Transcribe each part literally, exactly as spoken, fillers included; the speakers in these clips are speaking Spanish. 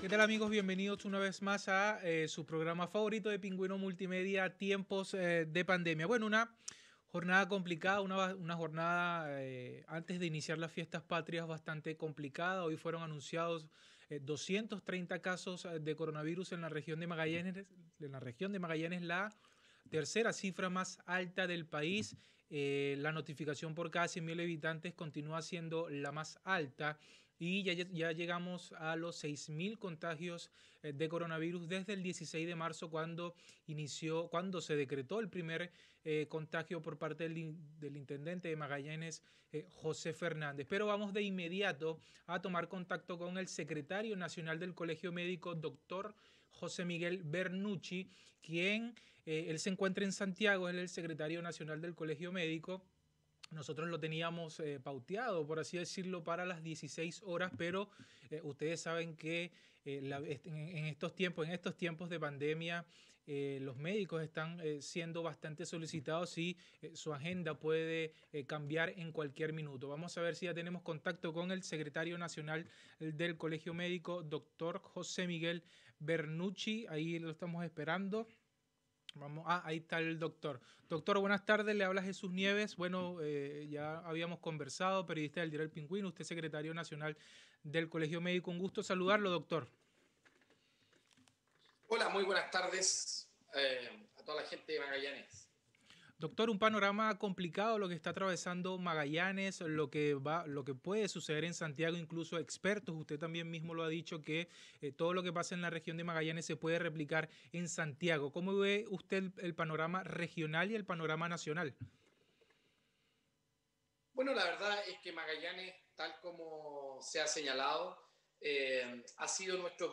¿Qué tal amigos? Bienvenidos una vez más a eh, su programa favorito de Pingüino Multimedia, Tiempos eh, de Pandemia. Bueno, una jornada complicada, una, una jornada eh, antes de iniciar las fiestas patrias bastante complicada. Hoy fueron anunciados eh, doscientos treinta casos eh, de coronavirus en la región de Magallanes, en la región de Magallanes, la tercera cifra más alta del país. Eh, la notificación por cada cien mil habitantes continúa siendo la más alta y ya, ya llegamos a los seis mil contagios eh, de coronavirus desde el dieciséis de marzo cuando inició, cuando se decretó el primer eh, contagio por parte del, del intendente de Magallanes, eh, José Fernández. Pero vamos de inmediato a tomar contacto con el secretario nacional del Colegio Médico, doctor José Miguel Bernucci, quien eh, él se encuentra en Santiago, es el secretario nacional del Colegio Médico. Nosotros lo teníamos eh, pauteado, por así decirlo, para las dieciséis horas, pero eh, ustedes saben que eh, la, en, en estos tiempos, en estos tiempos de pandemia, eh, los médicos están eh, siendo bastante solicitados y eh, su agenda puede eh, cambiar en cualquier minuto. Vamos a ver si ya tenemos contacto con el secretario nacional del Colegio Médico, doctor José Miguel Bernucci. Ahí lo estamos esperando. Vamos, ah, ahí está el doctor. Doctor, buenas tardes, le habla Jesús Nieves. Bueno, eh, ya habíamos conversado, periodista del diario El Pingüino, usted secretario nacional del Colegio Médico. Un gusto saludarlo, doctor. Hola, muy buenas tardes eh, a toda la gente de Magallanes. Doctor, un panorama complicado lo que está atravesando Magallanes, lo que va, lo que puede suceder en Santiago, incluso expertos, usted también mismo lo ha dicho, que eh, todo lo que pasa en la región de Magallanes se puede replicar en Santiago. ¿Cómo ve usted el, el panorama regional y el panorama nacional? Bueno, la verdad es que Magallanes, tal como se ha señalado, eh, ha sido nuestro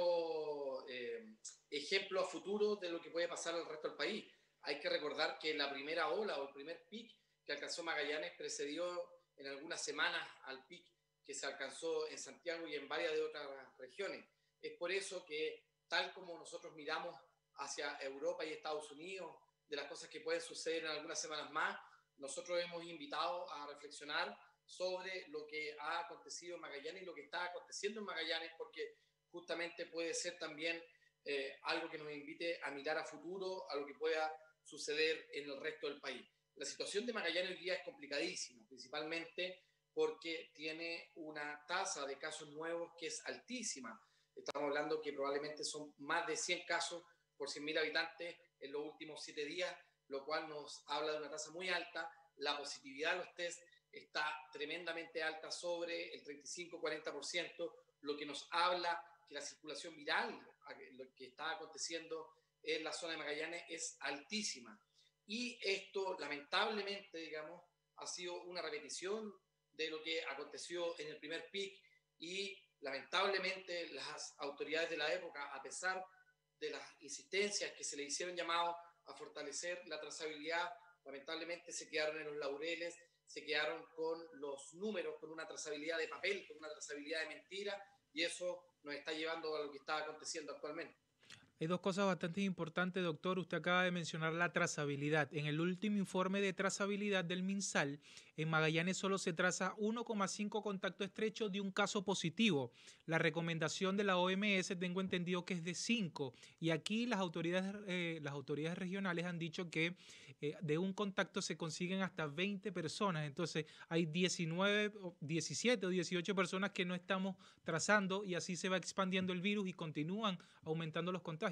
propio eh, ejemplo a futuro de lo que puede pasar al resto del país. Hay que recordar que la primera ola o el primer pic que alcanzó Magallanes precedió en algunas semanas al pic que se alcanzó en Santiago y en varias de otras regiones. Es por eso que, tal como nosotros miramos hacia Europa y Estados Unidos, de las cosas que pueden suceder en algunas semanas más, nosotros hemos invitado a reflexionar sobre lo que ha acontecido en Magallanes y lo que está aconteciendo en Magallanes, porque justamente puede ser también eh, algo que nos invite a mirar a futuro, a lo que pueda suceder en el resto del país. La situación de Magallanes hoy día es complicadísima, principalmente porque tiene una tasa de casos nuevos que es altísima. Estamos hablando que probablemente son más de cien casos por cien mil habitantes en los últimos siete días, lo cual nos habla de una tasa muy alta. La positividad de los test está tremendamente alta, sobre el treinta y cinco a cuarenta por ciento, lo que nos habla que la circulación viral, lo que está aconteciendo en la zona de Magallanes, es altísima. Y esto, lamentablemente, digamos, ha sido una repetición de lo que aconteció en el primer pic y, lamentablemente, las autoridades de la época, a pesar de las insistencias que se le hicieron llamado a fortalecer la trazabilidad, lamentablemente se quedaron en los laureles, se quedaron con los números, con una trazabilidad de papel, con una trazabilidad de mentira, y eso nos está llevando a lo que está aconteciendo actualmente. Hay dos cosas bastante importantes, doctor. Usted acaba de mencionar la trazabilidad. En el último informe de trazabilidad del MinSal, en Magallanes solo se traza uno coma cinco contacto estrecho de un caso positivo. La recomendación de la O M S tengo entendido que es de cinco. Y aquí las autoridades, eh, las autoridades regionales han dicho que eh, de un contacto se consiguen hasta veinte personas. Entonces hay diecinueve, diecisiete o dieciocho personas que no estamos trazando y así se va expandiendo el virus y continúan aumentando los contagios.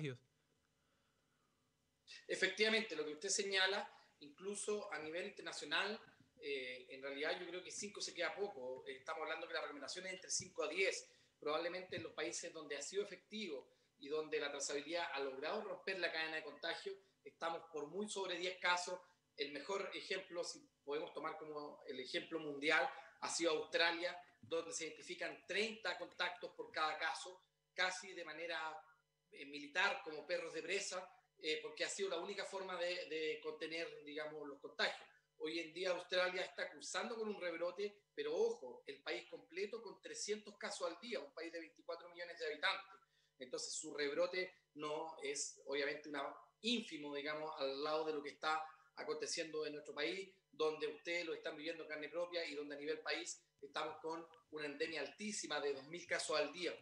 Efectivamente, lo que usted señala, incluso a nivel internacional, eh, en realidad yo creo que cinco se queda poco. Estamos hablando que la recomendación es entre cinco a diez. Probablemente en los países donde ha sido efectivo y donde la trazabilidad ha logrado romper la cadena de contagio, estamos por muy sobre diez casos. El mejor ejemplo, si podemos tomar como el ejemplo mundial, ha sido Australia, donde se identifican treinta contactos por cada caso, casi de manera eh, militar, como perros de presa, eh, porque ha sido la única forma de, de contener, digamos, los contagios. Hoy en día Australia está cruzando con un rebrote, pero ojo, el país completo con trescientos casos al día, un país de veinticuatro millones de habitantes. Entonces su rebrote no es obviamente una ínfimo, digamos, al lado de lo que está aconteciendo en nuestro país, donde ustedes lo están viviendo en carne propia y donde a nivel país estamos con una endemia altísima de dos mil casos al día.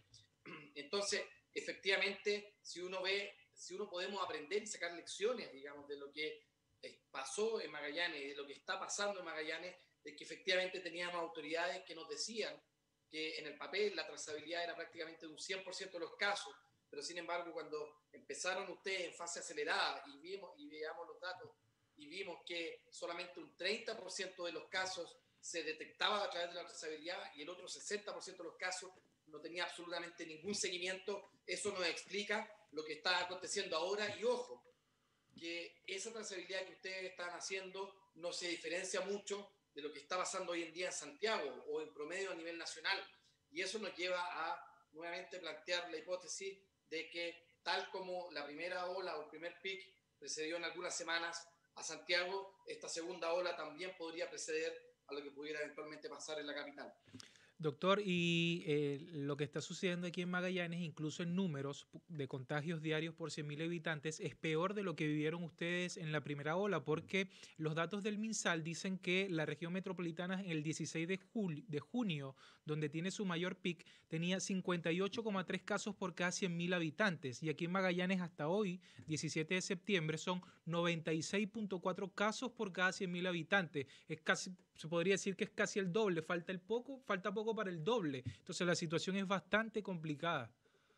Entonces, efectivamente, si uno ve, si uno podemos aprender y sacar lecciones, digamos, de lo que pasó en Magallanes, de lo que está pasando en Magallanes, es que efectivamente teníamos autoridades que nos decían que en el papel la trazabilidad era prácticamente de un cien por ciento de los casos, pero sin embargo cuando empezaron ustedes en fase acelerada y, vimos, y veamos los datos y vimos que solamente un treinta por ciento de los casos se detectaba a través de la trazabilidad y el otro sesenta por ciento de los casos no tenía absolutamente ningún seguimiento, eso nos explica lo que está aconteciendo ahora. Y ojo, que esa trazabilidad que ustedes están haciendo no se diferencia mucho de lo que está pasando hoy en día en Santiago o en promedio a nivel nacional. Y eso nos lleva a nuevamente plantear la hipótesis de que tal como la primera ola o el primer pic precedió en algunas semanas a Santiago, esta segunda ola también podría preceder a lo que pudiera eventualmente pasar en la capital. Doctor, y eh, lo que está sucediendo aquí en Magallanes, incluso en números de contagios diarios por cien mil habitantes, es peor de lo que vivieron ustedes en la primera ola, porque los datos del MinSal dicen que la región metropolitana en el dieciséis de, julio, de junio, donde tiene su mayor pic, tenía cincuenta y ocho coma tres casos por cada cien mil habitantes, y aquí en Magallanes hasta hoy, diecisiete de septiembre, son noventa y seis punto cuatro casos por cada cien mil habitantes. Es casi, se podría decir que es casi el doble, falta el poco, falta poco para el doble. Entonces la situación es bastante complicada.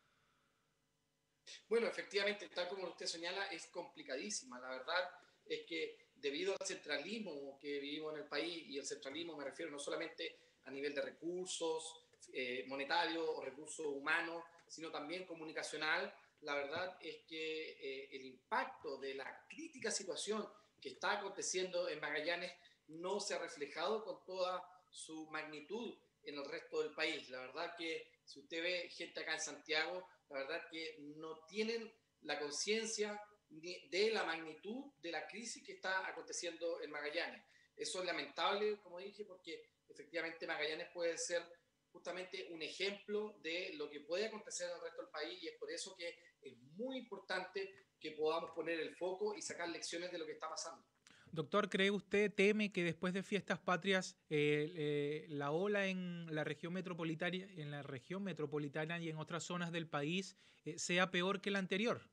Bueno, efectivamente, tal como usted señala, es complicadísima. La verdad es que debido al centralismo que vivimos en el país, y el centralismo me refiero no solamente a nivel de recursos eh, monetarios o recursos humanos, sino también comunicacional, la verdad es que eh, el impacto de la crítica situación que está aconteciendo en Magallanes no se ha reflejado con toda su magnitud en el resto del país. La verdad que si usted ve gente acá en Santiago, la verdad que no tienen la conciencia de la magnitud de la crisis que está aconteciendo en Magallanes. Eso es lamentable, como dije, porque efectivamente Magallanes puede ser justamente un ejemplo de lo que puede acontecer en el resto del país, y es por eso que es muy importante que podamos poner el foco y sacar lecciones de lo que está pasando. Doctor, ¿cree usted, teme que después de fiestas patrias eh, eh, la ola en la región metropolitana, en la región metropolitana y en otras zonas del país eh, sea peor que la anterior?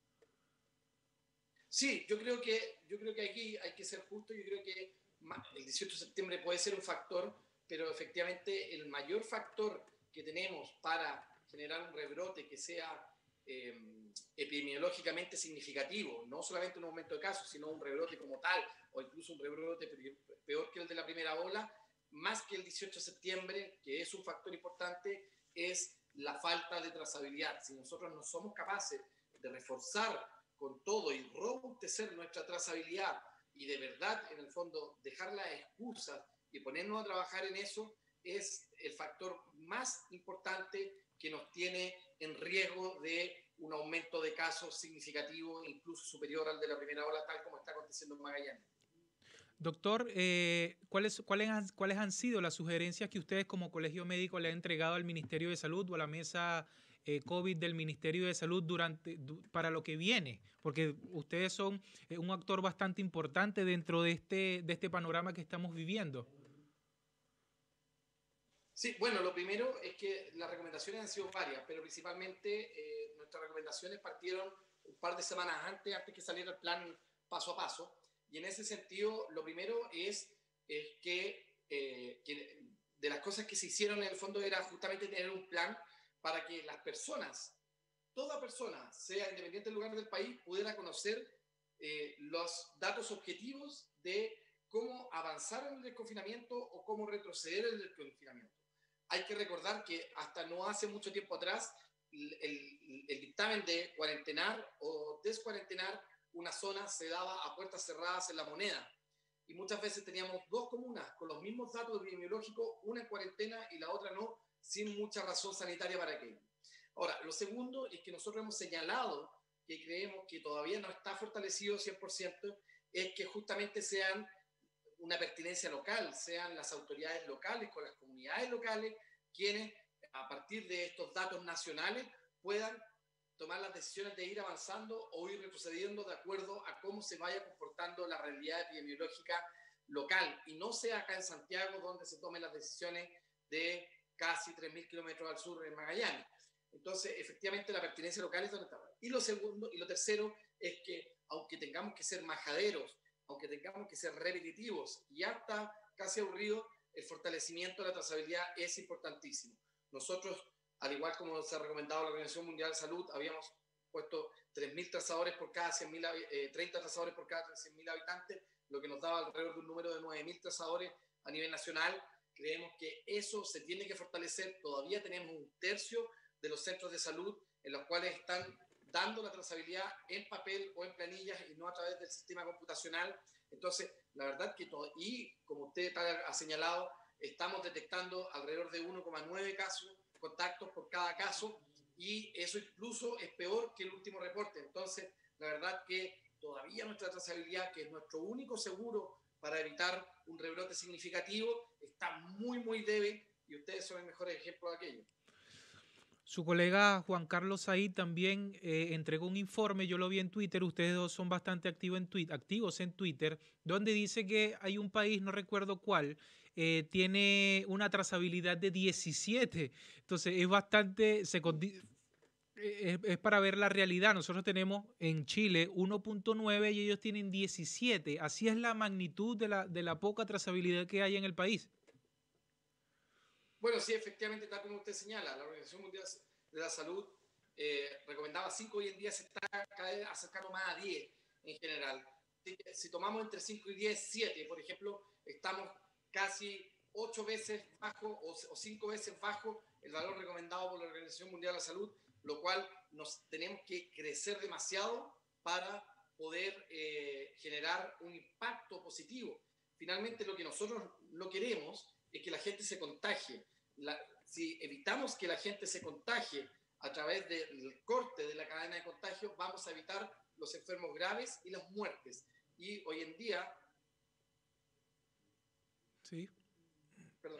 Sí, yo creo que yo creo que aquí hay que ser justo. Yo creo que el dieciocho de septiembre puede ser un factor, pero efectivamente el mayor factor que tenemos para generar un rebrote que sea eh, epidemiológicamente significativo, no solamente un aumento de casos, sino un rebrote como tal, o incluso un rebrote peor que el de la primera ola, más que el dieciocho de septiembre, que es un factor importante, es la falta de trazabilidad. Si nosotros no somos capaces de reforzar con todo y robustecer nuestra trazabilidad y de verdad, en el fondo, dejar las excusas y ponernos a trabajar en eso, es el factor más importante que nos tiene en riesgo de un aumento de casos significativo, incluso superior al de la primera ola, tal como está aconteciendo en Magallanes. Doctor, eh, ¿cuáles, cuáles, han, ¿cuáles han sido las sugerencias que ustedes como colegio médico le han entregado al Ministerio de Salud o a la mesa eh, COVID del Ministerio de Salud durante, du, para lo que viene? Porque ustedes son eh, un actor bastante importante dentro de este, de este panorama que estamos viviendo. Sí, bueno, lo primero es que las recomendaciones han sido varias, pero principalmente eh, nuestras recomendaciones partieron un par de semanas antes, antes que saliera el plan paso a paso. Y en ese sentido, lo primero es, es que, eh, que de las cosas que se hicieron en el fondo era justamente tener un plan para que las personas, toda persona, sea independiente del lugar del país, pudiera conocer eh, los datos objetivos de cómo avanzar en el desconfinamiento o cómo retroceder en el desconfinamiento. Hay que recordar que hasta no hace mucho tiempo atrás el, el, el dictamen de cuarentenar o descuarentenar una zona se daba a puertas cerradas en La Moneda, y muchas veces teníamos dos comunas con los mismos datos epidemiológicos, una en cuarentena y la otra no, sin mucha razón sanitaria para aquello. Ahora, lo segundo es que nosotros hemos señalado que creemos que todavía no está fortalecido cien por ciento, es que justamente sean una pertinencia local, sean las autoridades locales con las comunidades locales quienes, a partir de estos datos nacionales, puedan tomar las decisiones de ir avanzando o ir retrocediendo de acuerdo a cómo se vaya comportando la realidad epidemiológica local, y no sea acá en Santiago donde se tomen las decisiones de casi tres mil kilómetros al sur en Magallanes. Entonces, efectivamente, la pertinencia local es donde está. Y lo segundo, y lo tercero, es que aunque tengamos que ser majaderos, aunque tengamos que ser repetitivos y hasta casi aburridos, el fortalecimiento de la trazabilidad es importantísimo. Nosotros, al igual como se ha recomendado la Organización Mundial de Salud, habíamos puesto tres mil trazadores por cada cien mil, eh, treinta trazadores por cada cien mil habitantes, lo que nos daba alrededor de un número de nueve mil trazadores a nivel nacional. Creemos que eso se tiene que fortalecer. Todavía tenemos un tercio de los centros de salud en los cuales están dando la trazabilidad en papel o en planillas y no a través del sistema computacional. Entonces, la verdad que todo, y como usted ha señalado, estamos detectando alrededor de uno coma nueve casos, contactos por cada caso, y eso incluso es peor que el último reporte. Entonces, la verdad que todavía nuestra trazabilidad, que es nuestro único seguro para evitar un rebrote significativo, está muy, muy débil, y ustedes son el mejor ejemplo de aquello. Su colega Juan Carlos Said también eh, entregó un informe, yo lo vi en Twitter, ustedes dos son bastante activos en, tweet, activos en Twitter, donde dice que hay un país, no recuerdo cuál, eh, tiene una trazabilidad de diecisiete. Entonces es bastante, se, es, es para ver la realidad. Nosotros tenemos en Chile uno punto nueve y ellos tienen diecisiete. Así es la magnitud de la, de la poca trazabilidad que hay en el país. Bueno, sí, efectivamente, tal como usted señala, la Organización Mundial de la Salud eh, recomendaba cinco, hoy en día se está cada vez acercando más a diez en general. Si, si tomamos entre cinco y diez, siete, por ejemplo, estamos casi ocho veces bajo o, o cinco veces bajo el valor recomendado por la Organización Mundial de la Salud, lo cual nos tenemos que crecer demasiado para poder eh, generar un impacto positivo. Finalmente, lo que nosotros no queremos es que la gente se contagie. La, si evitamos que la gente se contagie a través del corte de la cadena de contagio, vamos a evitar los enfermos graves y las muertes. Y hoy en día... Sí. Perdón.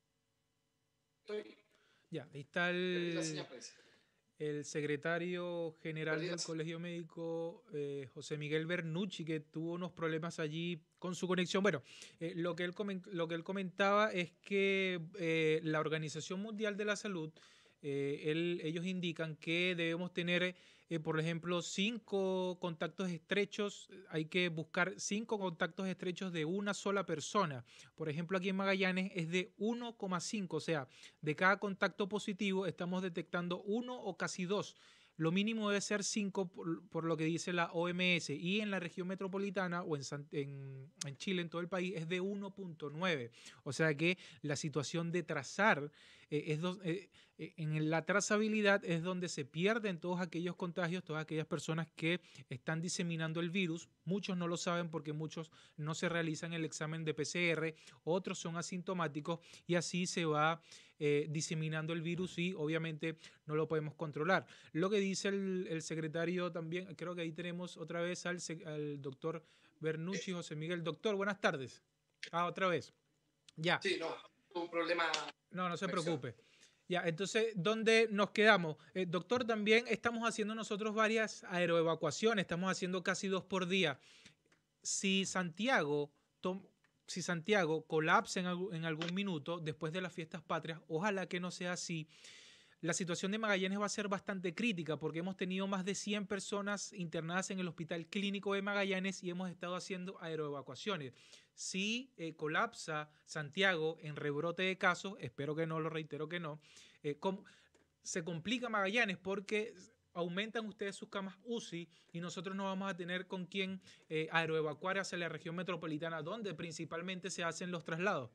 Estoy... Ya, ahí está el, la el secretario general del Colegio Médico, eh, José Miguel Bernucci, que tuvo unos problemas allí con su conexión. Bueno, eh, lo, que él lo que él comentaba es que eh, la Organización Mundial de la Salud, eh, él, ellos indican que debemos tener, eh, por ejemplo, cinco contactos estrechos. Hay que buscar cinco contactos estrechos de una sola persona. Por ejemplo, aquí en Magallanes es de uno coma cinco, o sea, de cada contacto positivo estamos detectando uno o casi dos. Lo mínimo debe ser cinco por, por lo que dice la O M S, y en la región metropolitana o en, en, en Chile, en todo el país, es de uno punto nueve. O sea que la situación de trazar, eh, es do, eh, en la trazabilidad es donde se pierden todos aquellos contagios, todas aquellas personas que están diseminando el virus. Muchos no lo saben porque muchos no se realizan el examen de P C R, otros son asintomáticos y así se va Eh, diseminando el virus y obviamente no lo podemos controlar. Lo que dice el, el secretario también, creo que ahí tenemos otra vez al, al doctor Bernucci, José Miguel. Doctor, buenas tardes. Ah, otra vez. Ya. Sí, no, un problema. No, no se preocupe. Ya, entonces, ¿dónde nos quedamos? Eh, doctor, también estamos haciendo nosotros varias aeroevacuaciones, estamos haciendo casi dos por día. Si Santiago si Santiago colapsa en, algún, en algún minuto después de las fiestas patrias, ojalá que no sea así, la situación de Magallanes va a ser bastante crítica porque hemos tenido más de cien personas internadas en el Hospital Clínico de Magallanes y hemos estado haciendo aeroevacuaciones. Si eh, colapsa Santiago en rebrote de casos, espero que no, lo reitero que no, eh, se complica Magallanes porque aumentan ustedes sus camas U C I y nosotros no vamos a tener con quién eh, aeroevacuar hacia la región metropolitana, donde principalmente se hacen los traslados.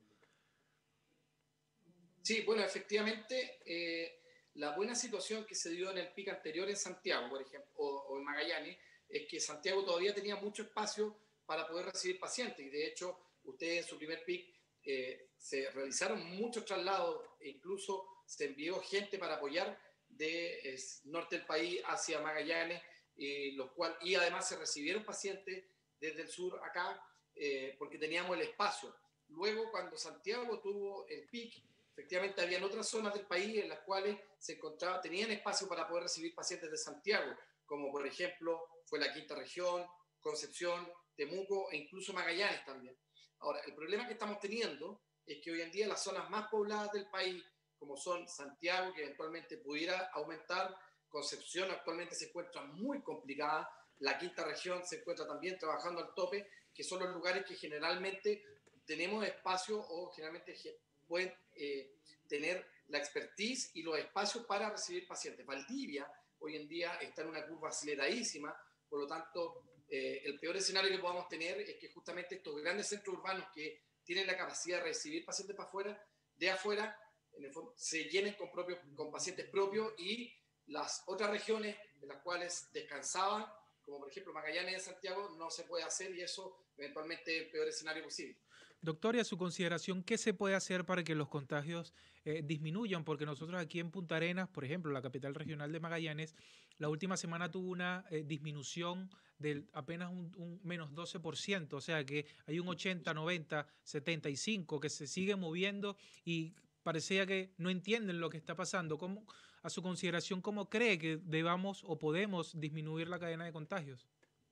Sí, bueno, efectivamente, eh, la buena situación que se dio en el pic anterior en Santiago, por ejemplo, o, o en Magallanes, es que Santiago todavía tenía mucho espacio para poder recibir pacientes. Y de hecho, ustedes en su primer pic eh, se realizaron muchos traslados e incluso se envió gente para apoyar de es, norte del país hacia Magallanes, eh, los cual, y además se recibieron pacientes desde el sur acá eh, porque teníamos el espacio. Luego, cuando Santiago tuvo el pic, efectivamente habían otras zonas del país en las cuales se encontraba, tenían espacio para poder recibir pacientes de Santiago, como por ejemplo fue la Quinta Región, Concepción, Temuco e incluso Magallanes también. Ahora, el problema que estamos teniendo es que hoy en día las zonas más pobladas del país, como son Santiago, que eventualmente pudiera aumentar, Concepción actualmente se encuentra muy complicada, la quinta región se encuentra también trabajando al tope, que son los lugares que generalmente tenemos espacio o generalmente pueden eh, tener la expertise y los espacios para recibir pacientes. Valdivia hoy en día está en una curva aceleradísima, por lo tanto, eh, el peor escenario que podamos tener es que justamente estos grandes centros urbanos que tienen la capacidad de recibir pacientes para afuera, de afuera, en el fondo, se llenen con, propios, con pacientes propios y las otras regiones en las cuales descansaban, como por ejemplo Magallanes en Santiago, no se puede hacer y eso eventualmente es el peor escenario posible. Doctor, y a su consideración, ¿qué se puede hacer para que los contagios eh, disminuyan? Porque nosotros aquí en Punta Arenas, por ejemplo, la capital regional de Magallanes, la última semana tuvo una eh, disminución del apenas un, un menos doce por ciento, o sea que hay un ochenta, noventa, setenta y cinco que se sigue moviendo y parecía que no entienden lo que está pasando. ¿Cómo, a su consideración, cómo cree que debamos o podemos disminuir la cadena de contagios?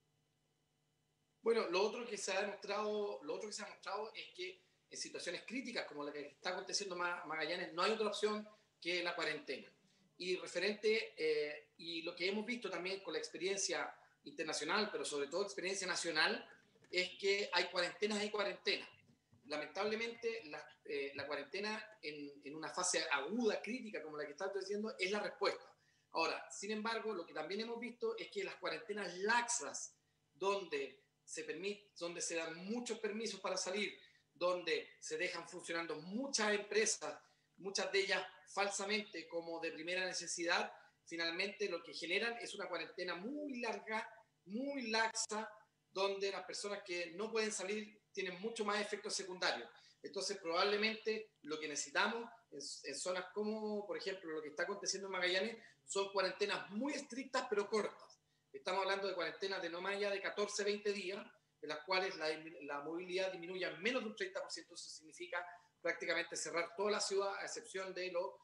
Bueno, lo otro que se ha demostrado, lo otro que se ha demostrado es que en situaciones críticas como la que está aconteciendo en Magallanes no hay otra opción que la cuarentena. Y referente, eh, y lo que hemos visto también con la experiencia internacional, pero sobre todo experiencia nacional, es que hay cuarentenas y cuarentenas. Lamentablemente, la, eh, la cuarentena en, en una fase aguda, crítica, como la que estás diciendo, es la respuesta. Ahora, sin embargo, lo que también hemos visto es que las cuarentenas laxas, donde se permite, donde se dan muchos permisos para salir, donde se dejan funcionando muchas empresas, muchas de ellas falsamente como de primera necesidad, finalmente lo que generan es una cuarentena muy larga, muy laxa, donde las personas que no pueden salir tienen mucho más efectos secundarios. Entonces, probablemente lo que necesitamos en, en zonas como, por ejemplo, lo que está aconteciendo en Magallanes, son cuarentenas muy estrictas pero cortas. Estamos hablando de cuarentenas de no más allá de catorce, veinte días, en las cuales la, la movilidad disminuye en menos de un treinta por ciento. Eso significa prácticamente cerrar toda la ciudad, a excepción de lo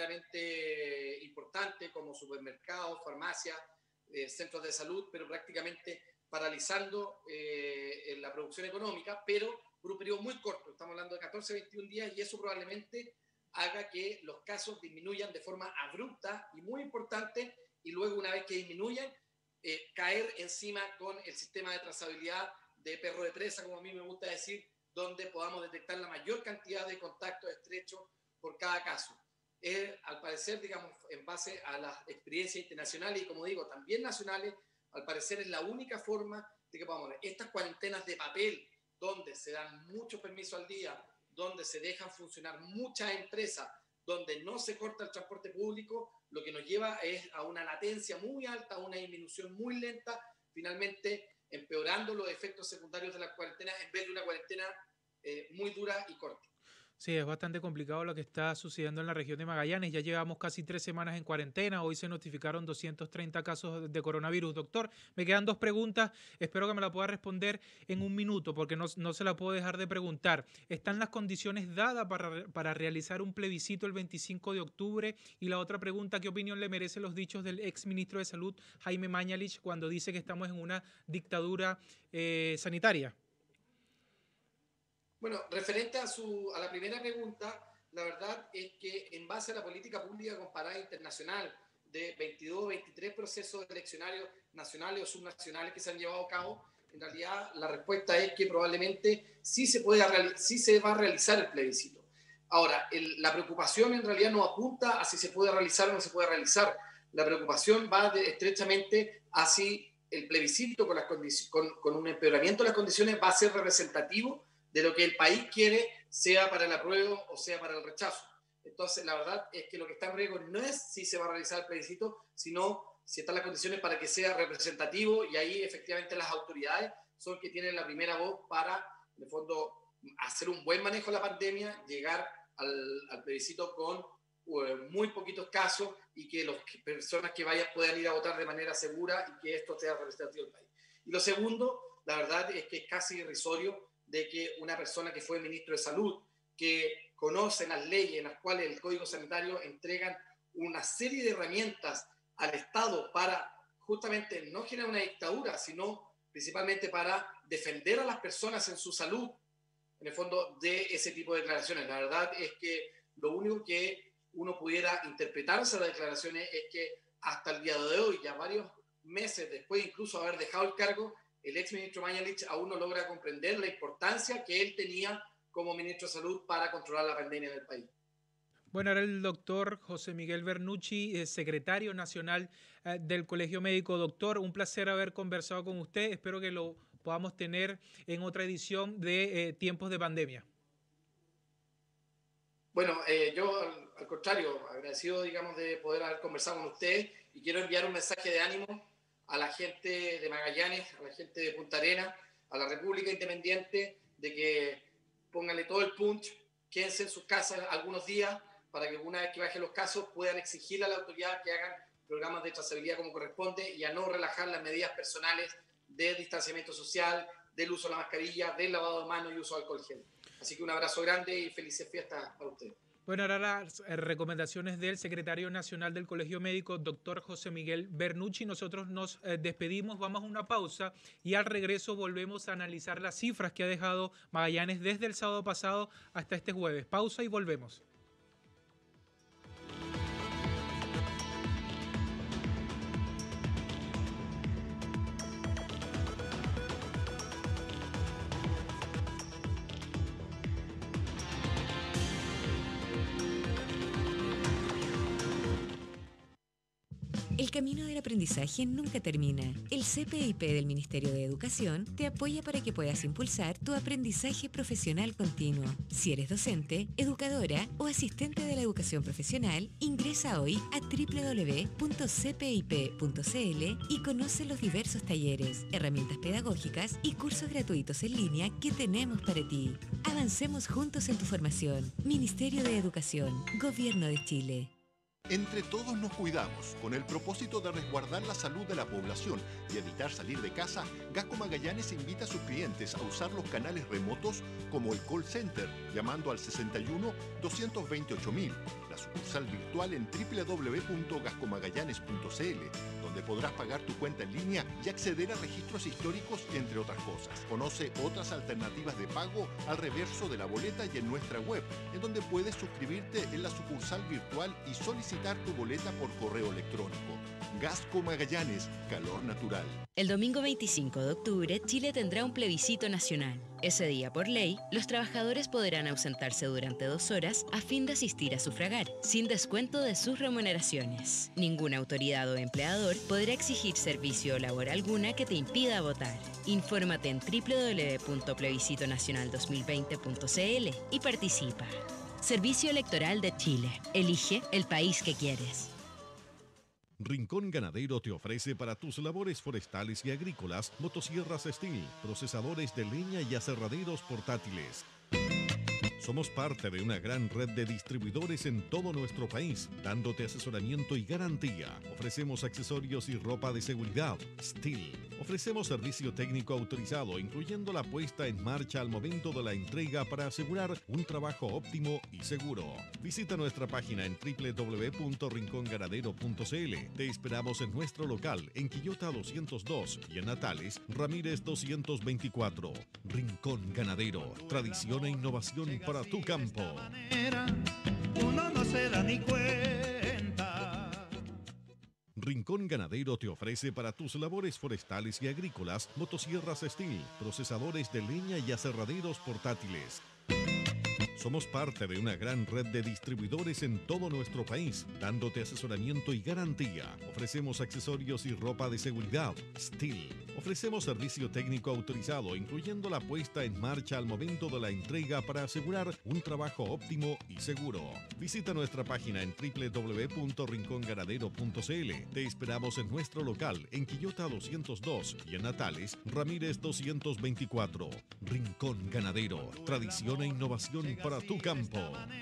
meramente importante, como supermercados, farmacias, eh, centros de salud, pero prácticamente paralizando eh, la producción económica, pero por un periodo muy corto. Estamos hablando de catorce, veintiún días y eso probablemente haga que los casos disminuyan de forma abrupta y muy importante, y luego una vez que disminuyan, Eh, caer encima con el sistema de trazabilidad de perro de presa, como a mí me gusta decir, donde podamos detectar la mayor cantidad de contactos estrechos por cada caso. Eh, al parecer, digamos, en base a las experiencias internacionales y, como digo, también nacionales, al parecer es la única forma de que podamos ver estas cuarentenas de papel, donde se dan muchos permisos al día, donde se dejan funcionar muchas empresas, donde no se corta el transporte público, lo que nos lleva es a una latencia muy alta, a una disminución muy lenta, finalmente empeorando los efectos secundarios de la cuarentena en vez de una cuarentena eh, muy dura y corta. Sí, es bastante complicado lo que está sucediendo en la región de Magallanes. Ya llevamos casi tres semanas en cuarentena. Hoy se notificaron doscientos treinta casos de coronavirus. Doctor, me quedan dos preguntas. Espero que me la pueda responder en un minuto porque no, no se la puedo dejar de preguntar. ¿Están las condiciones dadas para, para realizar un plebiscito el veinticinco de octubre? Y la otra pregunta, ¿qué opinión le merecen los dichos del ex ministro de Salud, Jaime Mañalich, cuando dice que estamos en una dictadura eh, sanitaria? Bueno, referente a, su, a la primera pregunta, la verdad es que en base a la política pública comparada internacional de veintidós, veintitrés procesos eleccionarios nacionales o subnacionales que se han llevado a cabo, en realidad la respuesta es que probablemente sí se, puede, sí se va a realizar el plebiscito. Ahora, el, la preocupación en realidad no apunta a si se puede realizar o no se puede realizar. La preocupación va de, estrechamente a si el plebiscito con, las con, con un empeoramiento de las condiciones va a ser representativo de lo que el país quiere, sea para el apruebo o sea para el rechazo. Entonces, la verdad es que lo que está en riesgo no es si se va a realizar el plebiscito, sino si están las condiciones para que sea representativo, y ahí efectivamente las autoridades son que tienen la primera voz para, en el fondo, hacer un buen manejo de la pandemia, llegar al, al plebiscito con uh, muy poquitos casos y que las personas que vayan puedan ir a votar de manera segura y que esto sea representativo del país. Y lo segundo, la verdad es que es casi irrisorio de que una persona que fue ministro de Salud, que conoce las leyes en las cuales el Código Sanitario entregan una serie de herramientas al Estado para justamente no generar una dictadura, sino principalmente para defender a las personas en su salud, en el fondo, de ese tipo de declaraciones. La verdad es que lo único que uno pudiera interpretar esas declaraciones es que hasta el día de hoy, ya varios meses después incluso de haber dejado el cargo, el exministro Mañalich aún no logra comprender la importancia que él tenía como ministro de Salud para controlar la pandemia en el país. Bueno, ahora el doctor José Miguel Bernucci, secretario nacional eh, del Colegio Médico. Doctor, un placer haber conversado con usted. Espero que lo podamos tener en otra edición de eh, Tiempos de Pandemia. Bueno, eh, yo al, al contrario, agradecido, digamos, de poder haber conversado con usted, y quiero enviar un mensaje de ánimo a la gente de Magallanes, a la gente de Punta Arenas, a la República Independiente, de que pónganle todo el punch, quédense en sus casas algunos días, para que una vez que bajen los casos puedan exigirle a la autoridad que hagan programas de trazabilidad como corresponde y a no relajar las medidas personales de distanciamiento social, del uso de la mascarilla, del lavado de manos y uso de alcohol gel. Así que un abrazo grande y felices fiestas para ustedes. Bueno, ahora las recomendaciones del secretario nacional del Colegio Médico, doctor José Miguel Bernucci. Nosotros nos eh, despedimos, vamos a una pausa y al regreso volvemos a analizar las cifras que ha dejado Magallanes desde el sábado pasado hasta este jueves. Pausa y volvemos. El camino del aprendizaje nunca termina. El C P I P del Ministerio de Educación te apoya para que puedas impulsar tu aprendizaje profesional continuo. Si eres docente, educadora o asistente de la educación profesional, ingresa hoy a doble u doble u doble u punto c p i p punto c l y conoce los diversos talleres, herramientas pedagógicas y cursos gratuitos en línea que tenemos para ti. Avancemos juntos en tu formación. Ministerio de Educación, Gobierno de Chile. Entre todos nos cuidamos, con el propósito de resguardar la salud de la población y evitar salir de casa. Gasco Magallanes invita a sus clientes a usar los canales remotos como el call center, llamando al sesenta y uno, doscientos veintiocho mil, la sucursal virtual en doble u doble u doble u punto gasco magallanes punto c l, donde podrás pagar tu cuenta en línea y acceder a registros históricos, entre otras cosas. Conoce otras alternativas de pago al reverso de la boleta y en nuestra web, en donde puedes suscribirte en la sucursal virtual y solicitar tu boleta por correo electrónico. Gasco Magallanes, calor natural. El domingo veinticinco de octubre, Chile tendrá un plebiscito nacional. Ese día, por ley, los trabajadores podrán ausentarse durante dos horas a fin de asistir a sufragar, sin descuento de sus remuneraciones. Ninguna autoridad o empleador podrá exigir servicio o labor alguna que te impida votar. Infórmate en doble u doble u doble u punto plebiscito nacional dos mil veinte punto c l y participa. Servicio Electoral de Chile. Elige el país que quieres. Rincón Ganadero te ofrece para tus labores forestales y agrícolas motosierras Steel, procesadores de leña y aserraderos portátiles. Somos parte de una gran red de distribuidores en todo nuestro país, dándote asesoramiento y garantía. Ofrecemos accesorios y ropa de seguridad. Steel. Ofrecemos servicio técnico autorizado, incluyendo la puesta en marcha al momento de la entrega para asegurar un trabajo óptimo y seguro. Visita nuestra página en doble u doble u doble u punto rincón ganadero punto c l. Te esperamos en nuestro local en Quillota doscientos dos y en Natales, Ramírez doscientos veinticuatro. Rincón Ganadero, tradición e innovación para tu campo. Uno no se da ni cuenta. Rincón Ganadero te ofrece para tus labores forestales y agrícolas motosierras Steel, procesadores de leña y aserraderos portátiles. Somos parte de una gran red de distribuidores en todo nuestro país, dándote asesoramiento y garantía. Ofrecemos accesorios y ropa de seguridad. Steel. Ofrecemos servicio técnico autorizado, incluyendo la puesta en marcha al momento de la entrega para asegurar un trabajo óptimo y seguro. Visita nuestra página en doble u doble u doble u punto rincón ganadero punto c l. Te esperamos en nuestro local en Quillota doscientos dos y en Natales, Ramírez doscientos veinticuatro. Rincón Ganadero, tradición e innovación para tu campo.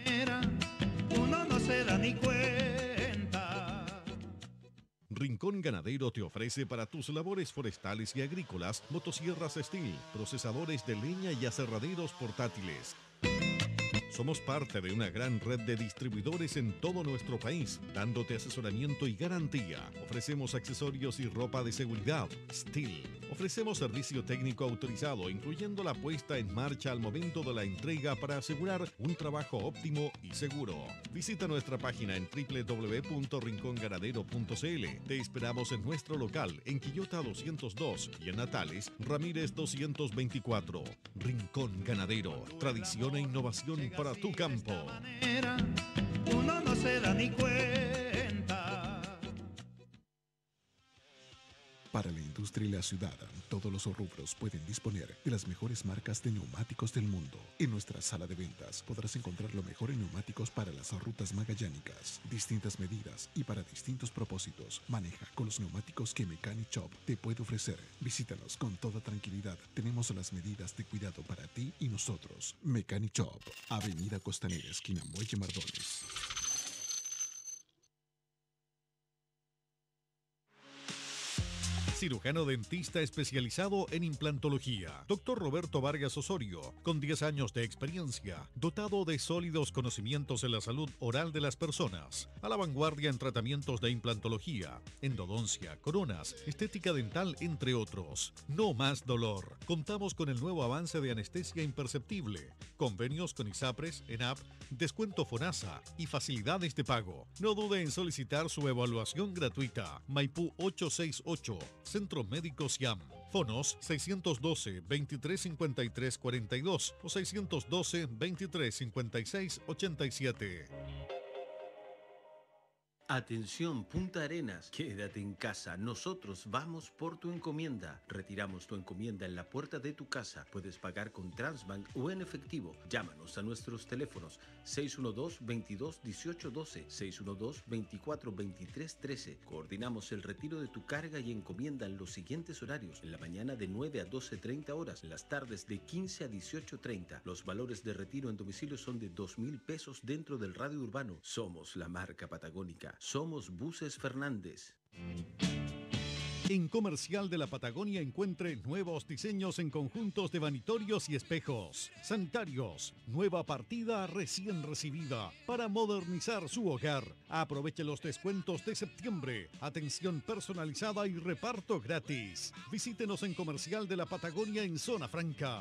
Uno no se da ni cuenta. Rincón Ganadero te ofrece para tus labores forestales y agrícolas motosierras Steel, procesadores de leña y aserraderos portátiles. Somos parte de una gran red de distribuidores en todo nuestro país, dándote asesoramiento y garantía. Ofrecemos accesorios y ropa de seguridad. Steel. Ofrecemos servicio técnico autorizado, incluyendo la puesta en marcha al momento de la entrega para asegurar un trabajo óptimo y seguro. Visita nuestra página en doble u doble u doble u punto rincón ganadero punto c l. Te esperamos en nuestro local en Quillota doscientos dos y en Natales, Ramírez doscientos veinticuatro. Rincón Ganadero, tradición e innovación para tu campo. Uno no se da ni cuenta. Para la industria y la ciudad, todos los rubros pueden disponer de las mejores marcas de neumáticos del mundo. En nuestra sala de ventas podrás encontrar lo mejor en neumáticos para las rutas magallánicas, distintas medidas y para distintos propósitos. Maneja con los neumáticos que Mechanic Shop te puede ofrecer. Visítanos con toda tranquilidad. Tenemos las medidas de cuidado para ti y nosotros. Mechanic Shop, Avenida Costanera, esquina Muelle Mardones. Cirujano dentista especializado en implantología. Doctor Roberto Vargas Osorio, con diez años de experiencia, dotado de sólidos conocimientos en la salud oral de las personas, a la vanguardia en tratamientos de implantología, endodoncia, coronas, estética dental, entre otros. No más dolor. Contamos con el nuevo avance de anestesia imperceptible, convenios con ISAPRES, ENAP, descuento FONASA y facilidades de pago. No dude en solicitar su evaluación gratuita. Maipú ochocientos sesenta y ocho, Centro Médico Siam. Fonos seiscientos doce, veintitrés cincuenta y tres cuarenta y dos o seiscientos doce, veintitrés cincuenta y seis ochenta y siete. Atención Punta Arenas, quédate en casa, nosotros vamos por tu encomienda. Retiramos tu encomienda en la puerta de tu casa. Puedes pagar con Transbank o en efectivo. Llámanos a nuestros teléfonos seis uno dos, veintidós, dieciocho doce, seis uno dos, veinticuatro, veintitrés trece. Coordinamos el retiro de tu carga y encomienda en los siguientes horarios. En la mañana de nueve a doce treinta horas, en las tardes de quince a dieciocho treinta. Los valores de retiro en domicilio son de dos mil pesos dentro del radio urbano. Somos la marca patagónica. Somos Buses Fernández. En Comercial de la Patagonia encuentre nuevos diseños en conjuntos de vanitorios y espejos. Sanitarios, nueva partida recién recibida para modernizar su hogar. Aproveche los descuentos de septiembre. Atención personalizada y reparto gratis. Visítenos en Comercial de la Patagonia en Zona Franca.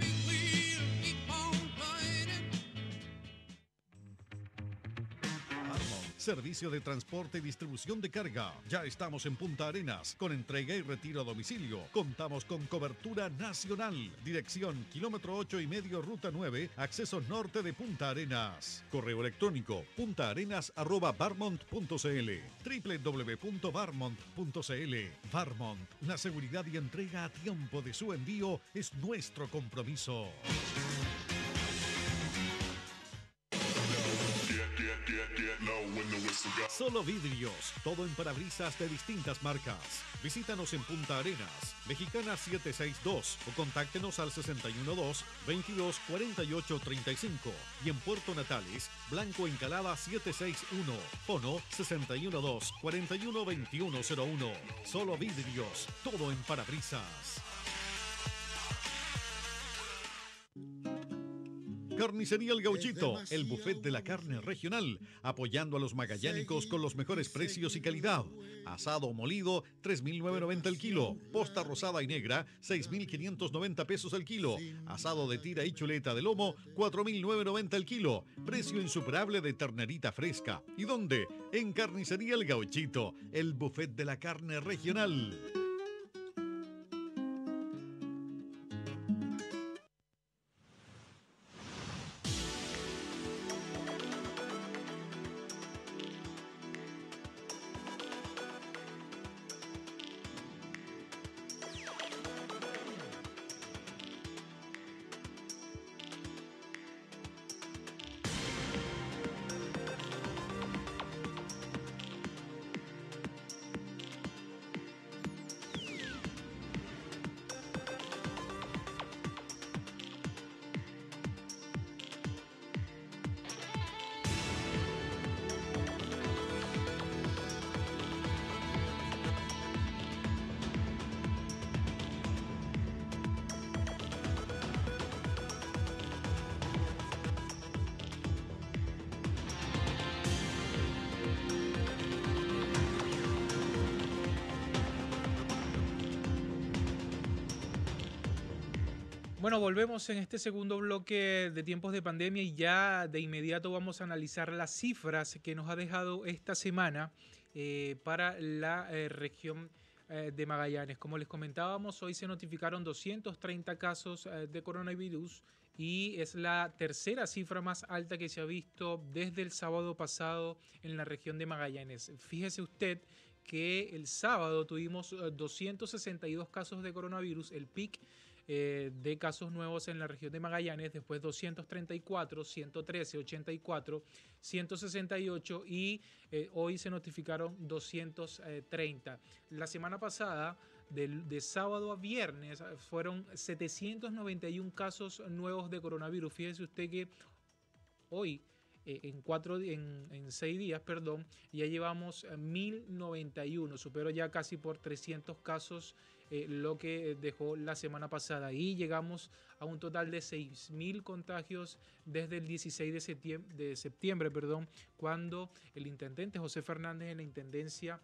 Servicio de transporte y distribución de carga. Ya estamos en Punta Arenas con entrega y retiro a domicilio. Contamos con cobertura nacional. Dirección kilómetro ocho y medio, ruta nueve, acceso norte de Punta Arenas. Correo electrónico puntaarenas arroba barmont punto cl, doble u doble u doble u punto barmont punto cl. Barmont, la seguridad y entrega a tiempo de su envío es nuestro compromiso. Solo Vidrios, todo en parabrisas de distintas marcas. Visítanos en Punta Arenas, Mexicana setecientos sesenta y dos o contáctenos al sesenta y uno dos, veintidós, cuarenta y ocho treinta y cinco y en Puerto Natales, Blanco Encalada setecientos sesenta y uno, fono sesenta y uno dos, cuarenta y uno, veintiuno cero uno. Solo Vidrios, todo en parabrisas. Carnicería El Gauchito, el buffet de la carne regional, apoyando a los magallánicos con los mejores precios y calidad. Asado molido, tres mil novecientos noventa el kilo. Posta rosada y negra, seis mil quinientos noventa pesos el kilo. Asado de tira y chuleta de lomo, cuatro mil novecientos noventa el kilo. Precio insuperable de ternerita fresca. ¿Y dónde? En Carnicería El Gauchito, el buffet de la carne regional. Bueno, volvemos en este segundo bloque de tiempos de pandemia y ya de inmediato vamos a analizar las cifras que nos ha dejado esta semana eh, para la eh, región eh, de Magallanes. Como les comentábamos, hoy se notificaron doscientos treinta casos eh, de coronavirus y es la tercera cifra más alta que se ha visto desde el sábado pasado en la región de Magallanes. Fíjese usted que el sábado tuvimos eh, doscientos sesenta y dos casos de coronavirus, el pic Eh, de casos nuevos en la región de Magallanes, después doscientos treinta y cuatro, ciento trece, ochenta y cuatro, ciento sesenta y ocho y eh, hoy se notificaron doscientos treinta. La semana pasada, de, de sábado a viernes, fueron setecientos noventa y uno casos nuevos de coronavirus. Fíjese usted que hoy, eh, en, cuatro, en, en seis días, perdón, ya llevamos mil noventa y uno, superó ya casi por trescientos casos Eh, lo que dejó la semana pasada y llegamos a un total de seis mil contagios desde el dieciséis de septiembre, de septiembre perdón, cuando el intendente José Fernández en la intendencia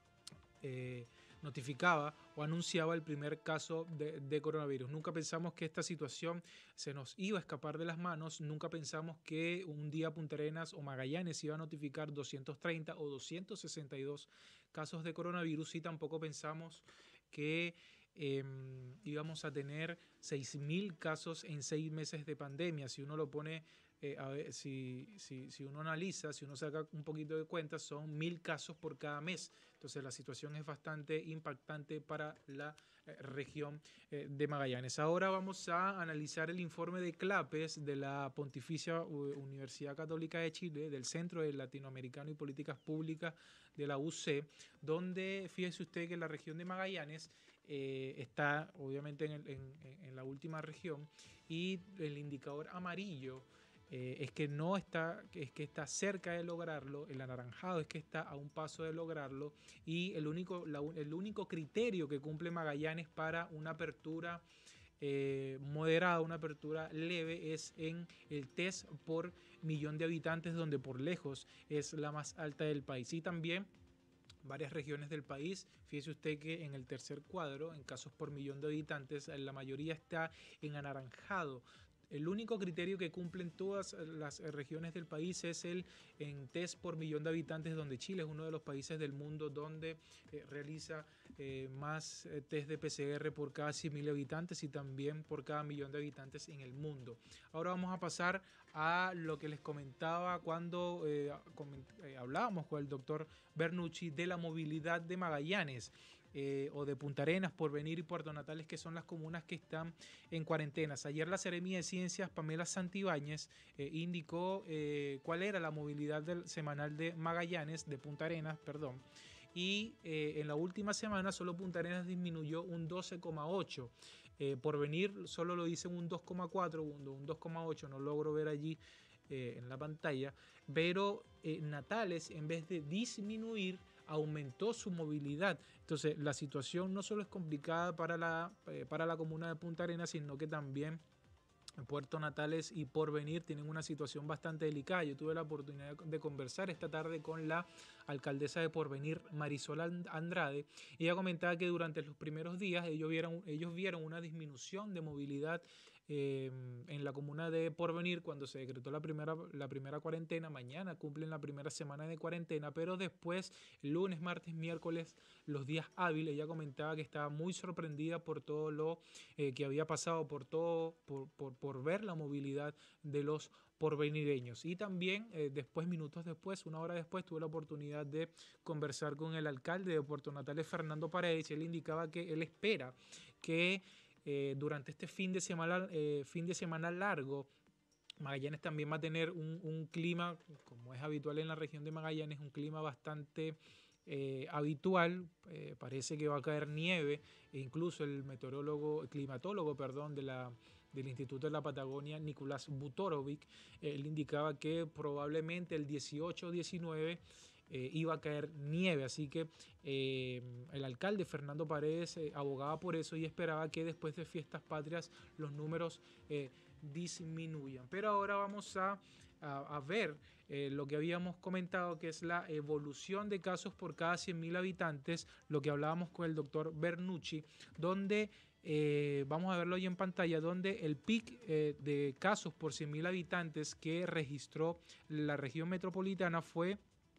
eh, notificaba o anunciaba el primer caso de, de coronavirus. Nunca pensamos que esta situación se nos iba a escapar de las manos, nunca pensamos que un día Punta Arenas o Magallanes iba a notificar doscientos treinta o doscientos sesenta y dos casos de coronavirus y tampoco pensamos que eh, íbamos a tener seis mil casos en seis meses de pandemia. Si uno lo pone, eh, a ver, si, si, si uno analiza, si uno saca un poquito de cuenta, son mil casos por cada mes. Entonces la situación es bastante impactante para la eh, región eh, de Magallanes. Ahora vamos a analizar el informe de CLAPES de la Pontificia Universidad Católica de Chile, del Centro Latinoamericano y Políticas Públicas de la U C, donde fíjese usted que la región de Magallanes eh, está obviamente en, el, en, en la última región y el indicador amarillo eh, es que no está, es que está cerca de lograrlo, el anaranjado es que está a un paso de lograrlo y el único, la, el único criterio que cumple Magallanes para una apertura Eh, moderada, una apertura leve, es en el test por millón de habitantes, donde por lejos es la más alta del país. Y también varias regiones del país, fíjese usted que en el tercer cuadro, en casos por millón de habitantes, la mayoría está en anaranjado. El único criterio que cumplen todas las regiones del país es el en test por millón de habitantes, donde Chile es uno de los países del mundo donde eh, realiza eh, más eh, test de P C R por cada cien mil habitantes y también por cada millón de habitantes en el mundo. Ahora vamos a pasar a lo que les comentaba cuando eh, coment eh, hablábamos con el doctor Bernucci de la movilidad de Magallanes. Eh, o de Punta Arenas, Porvenir y Puerto Natales, que son las comunas que están en cuarentenas. Ayer la Seremi de Ciencias, Pamela Santibáñez, eh, indicó eh, cuál era la movilidad del semanal de Magallanes, de Punta Arenas, perdón, y eh, en la última semana solo Punta Arenas disminuyó un doce coma ocho. Eh, Porvenir solo lo dice un dos coma cuatro, un, un dos coma ocho, no logro ver allí eh, en la pantalla, pero eh, Natales, en vez de disminuir, aumentó su movilidad. Entonces la situación no solo es complicada para la, eh, para la comuna de Punta Arenas, sino que también Puerto Natales y Porvenir tienen una situación bastante delicada. Yo tuve la oportunidad de conversar esta tarde con la alcaldesa de Porvenir, Marisol Andrade. Ella comentaba que durante los primeros días ellos vieron, ellos vieron una disminución de movilidad Eh, en la comuna de Porvenir cuando se decretó la primera, la primera cuarentena. Mañana cumplen la primera semana de cuarentena, pero después, lunes, martes, miércoles, los días hábiles, ella comentaba que estaba muy sorprendida por todo lo eh, que había pasado, por todo, por, por, por ver la movilidad de los porvenireños. Y también eh, después, minutos después, una hora después, tuve la oportunidad de conversar con el alcalde de Puerto Natales, Fernando Paredes, y él indicaba que él espera que Eh, durante este fin de semana, eh, fin de semana largo, Magallanes también va a tener un, un clima, como es habitual en la región de Magallanes, un clima bastante eh, habitual. Eh, parece que va a caer nieve, e incluso el meteorólogo, el climatólogo, perdón, de la, del Instituto de la Patagonia, Nicolás Butorovic, eh, él indicaba que probablemente el dieciocho o diecinueve Eh, iba a caer nieve, así que eh, el alcalde Fernando Paredes eh, abogaba por eso y esperaba que después de fiestas patrias los números eh, disminuyan. Pero ahora vamos a, a, a ver eh, lo que habíamos comentado, que es la evolución de casos por cada cien mil habitantes, lo que hablábamos con el doctor Bernucci, donde eh, vamos a verlo ahí en pantalla, donde el pic eh, de casos por cien mil habitantes que registró la región metropolitana fue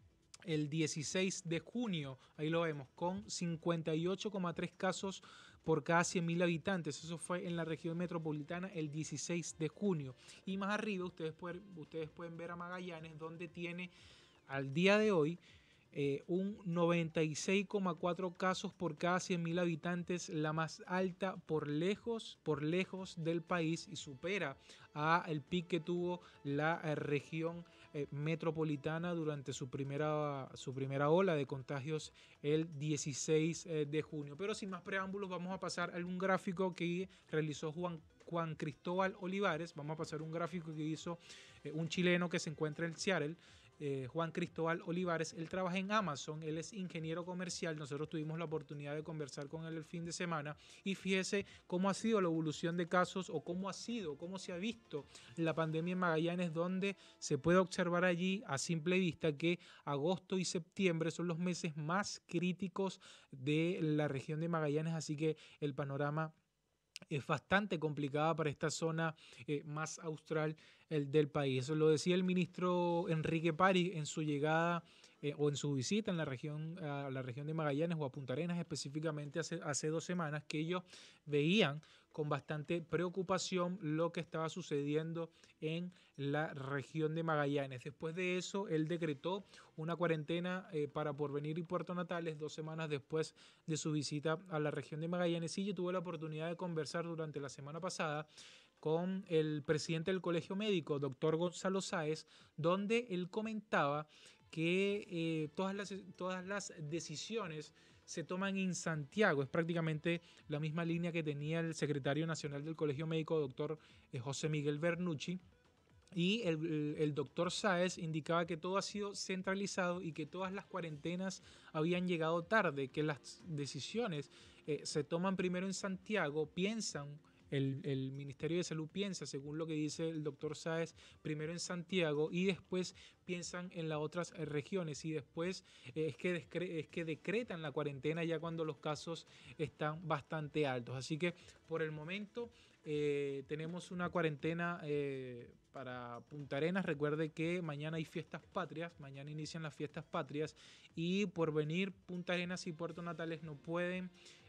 el dieciséis de junio, ahí lo vemos, con cincuenta y ocho coma tres casos por cada cien mil habitantes. Eso fue en la región metropolitana el dieciséis de junio. Y más arriba ustedes pueden, ustedes pueden ver a Magallanes, donde tiene al día de hoy eh, un noventa y seis coma cuatro casos por cada cien mil habitantes, la más alta por lejos, por lejos del país, y supera a el pic que tuvo la eh, región eh, metropolitana durante su primera, su primera ola de contagios el dieciséis eh, de junio. Pero sin más preámbulos, vamos a pasar a un gráfico que realizó Juan, Juan Cristóbal Olivares. Vamos a pasar un gráfico que hizo eh, un chileno que se encuentra en Seattle, Eh, Juan Cristóbal Olivares. Él trabaja en Amazon, él es ingeniero comercial. Nosotros tuvimos la oportunidad de conversar con él el fin de semana y fíjese cómo ha sido la evolución de casos, o cómo ha sido, cómo se ha visto la pandemia en Magallanes, donde se puede observar allí a simple vista que agosto y septiembre son los meses más críticos de la región de Magallanes, así que el panorama es bastante complicada para esta zona eh, más austral el del país. Eso lo decía el ministro Enrique París en su llegada eh, o en su visita en la región, a la región de Magallanes o a Punta Arenas específicamente hace, hace dos semanas, que ellos veían con bastante preocupación lo que estaba sucediendo en la región de Magallanes. Después de eso, él decretó una cuarentena eh, para Porvenir y Puerto Natales dos semanas después de su visita a la región de Magallanes. Y yo tuve la oportunidad de conversar durante la semana pasada con el presidente del Colegio Médico, doctor Gonzalo Sáez, donde él comentaba que eh, todas las, todas las decisiones se toman en Santiago. Es prácticamente la misma línea que tenía el secretario nacional del Colegio Médico, doctor eh, José Miguel Bernucci. Y el, el, el doctor Sáez indicaba que todo ha sido centralizado y que todas las cuarentenas habían llegado tarde, que las decisiones eh, se toman primero en Santiago, piensan, el, el Ministerio de Salud piensa, según lo que dice el doctor Sáez, primero en Santiago y después piensan en las otras eh, regiones, y después eh, es, que descre- es que decretan la cuarentena ya cuando los casos están bastante altos. Así que por el momento eh, tenemos una cuarentena eh, para Punta Arenas. Recuerde que mañana hay fiestas patrias, mañana inician las fiestas patrias, y Porvenir, Punta Arenas y Puerto Natales no pueden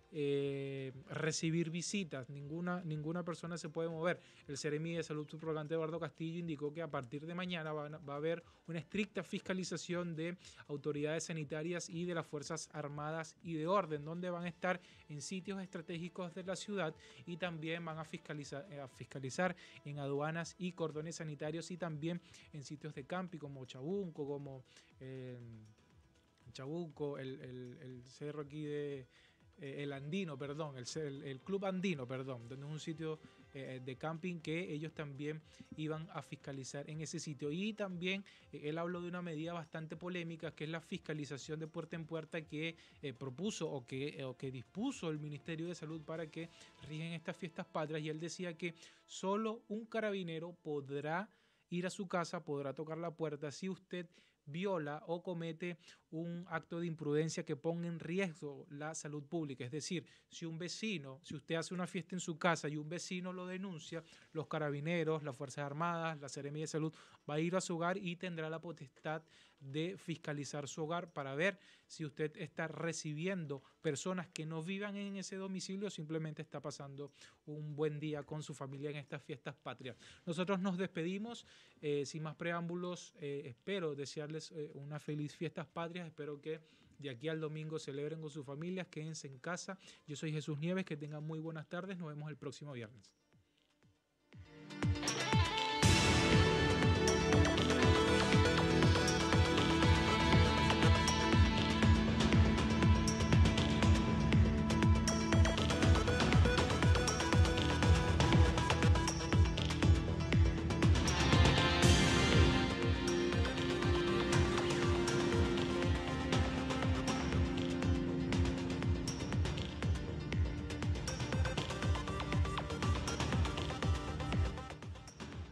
Eh, recibir visitas, ninguna, ninguna persona se puede mover. El Seremi de Salud subrogante Eduardo Castillo indicó que a partir de mañana va, va a haber una estricta fiscalización de autoridades sanitarias y de las Fuerzas Armadas y de Orden, donde van a estar en sitios estratégicos de la ciudad, y también van a fiscalizar, a fiscalizar en aduanas y cordones sanitarios, y también en sitios de camping como Chabuco, como eh, Chabuco, el, el, el cerro aquí de el Andino, perdón, el, el, el Club Andino, perdón, donde es un sitio eh, de camping que ellos también iban a fiscalizar en ese sitio. Y también eh, él habló de una medida bastante polémica, que es la fiscalización de puerta en puerta que eh, propuso o que, eh, o que dispuso el Ministerio de Salud para que rigen estas fiestas patrias. Y él decía que solo un carabinero podrá ir a su casa, podrá tocar la puerta si usted viola o comete un acto de imprudencia que ponga en riesgo la salud pública. Es decir, si un vecino, si usted hace una fiesta en su casa y un vecino lo denuncia, los carabineros, las Fuerzas Armadas, la Seremi de Salud va a ir a su hogar y tendrá la potestad de fiscalizar su hogar para ver si usted está recibiendo personas que no vivan en ese domicilio o simplemente está pasando un buen día con su familia en estas fiestas patrias. Nosotros nos despedimos, eh, sin más preámbulos. Eh, espero desearles eh, una feliz fiestas patrias. Espero que de aquí al domingo celebren con sus familias, quédense en casa. Yo soy Jesús Nieves, que tengan muy buenas tardes. Nos vemos el próximo viernes.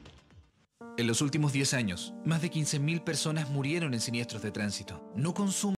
En los últimos diez años, más de quince mil personas murieron en siniestros de tránsito. No consuman